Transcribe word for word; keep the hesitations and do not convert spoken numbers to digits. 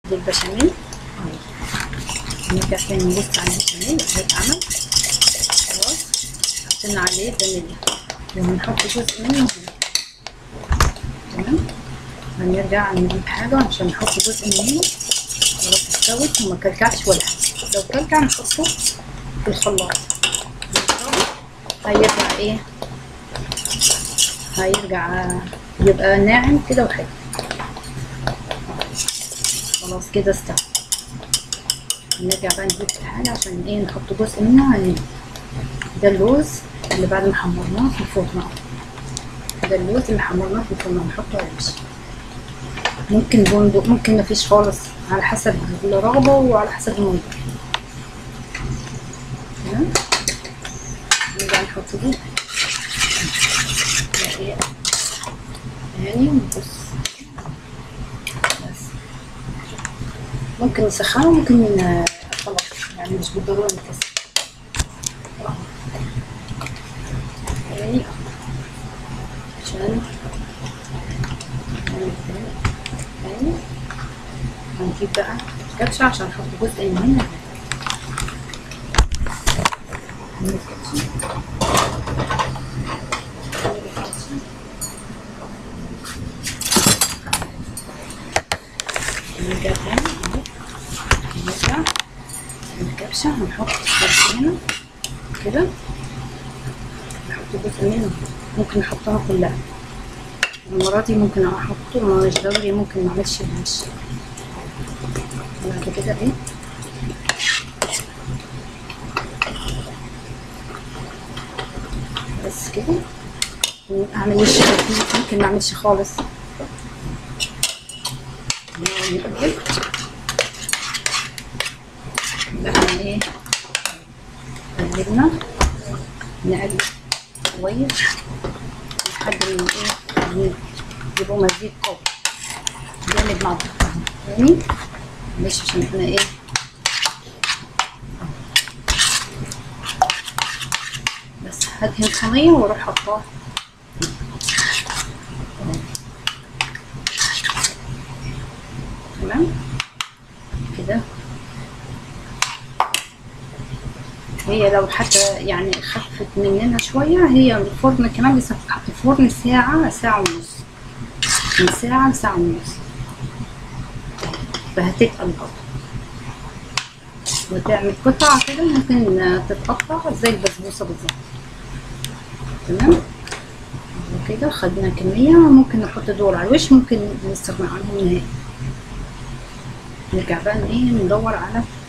البشاميل اهي. نرجع تاني نبص على البشاميل اهي اتعمل خلاص. حطينا عليه فانيليا وهنحط جزء منه هنا. تمام. هنرجع نجيب حاجة عشان نحط جزء من هنا. خلاص استوت وما كلكعش ولا حاجة. لو كلكع نحطه في الخلاط هيرجع ايه، هيرجع يبقى ناعم كده وحلو. خلاص كده استوى. نرجع بقى نجيب حاجة عشان ايه نحط جزء منها هنا. ده اللوز اللي بعد ما حمرناه في الفرن. ده اللوز اللي حمرناه في الفرن هنحطه على الوش. ممكن بندق، ممكن مفيش خالص، على حسب الرغبة وعلى حسب الموضوع. تمام. نرجع نحط دي يعني ونبص بس. ممكن نسخنه ممكن خلاص يعني مش بالضرورة نكسر يعني عشان يعني هنجيب بقى كبشة عشان نحط جزء من هنا. نرجع تاني اهو. نرجع الكبشة هنحط الكبشة هنا كده. نحط جزء منه، ممكن نحطها كلها. المرة دي ممكن احطه مش ضروري، ممكن معملش الوش. بعد كده ايه بس كده. اعمل وش خفيف، ممكن معملش خالص. نقلب بقى ايه، قلبنا نقلب كويس لحد ما ايه يبقوا مزيج قوي جامد مع بعض يعني. مش عشان احنا ايه بس هدهن صينية واروح حطاها تمام كده. هي لو حتى يعني خفت مننا شوية، هي الفرن كمان لسه بتتحط في الفرن ساعة ساعة ونص، من ساعة لساعة ونص، فهتتقل برضه وتعمل قطع كده ممكن تتقطع زي البسبوسة بالظبط. تمام وكده خدنا كمية. ممكن نحط دول على الوش، ممكن نستغنى عنهم نهائي. نرجع بقى ايه ندور على